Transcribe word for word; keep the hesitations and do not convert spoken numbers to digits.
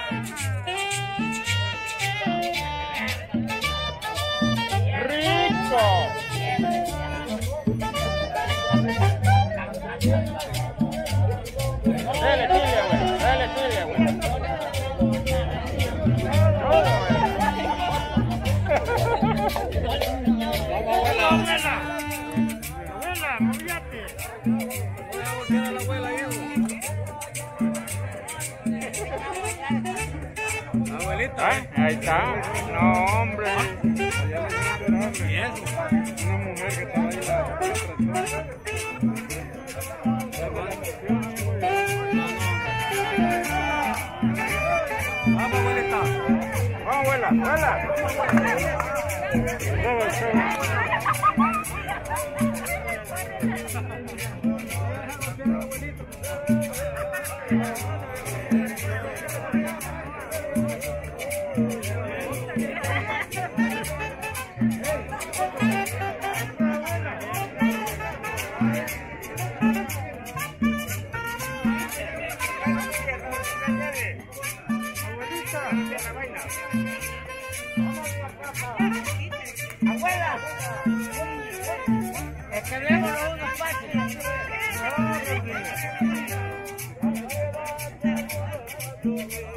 Dale, tibia, güey. Dale, tibia, güey. Abuela, abuela. Abuela, movíate. Queda la abuela ahí. Abuelita. ¿Eh? Ahí está. No, hombre. ¿Y eso? Una mujer que estaba ahí la... Vamos, abuelita. Vamos, abuela, abuela. Sube, sube. Abuela, es que luego los unos pasos.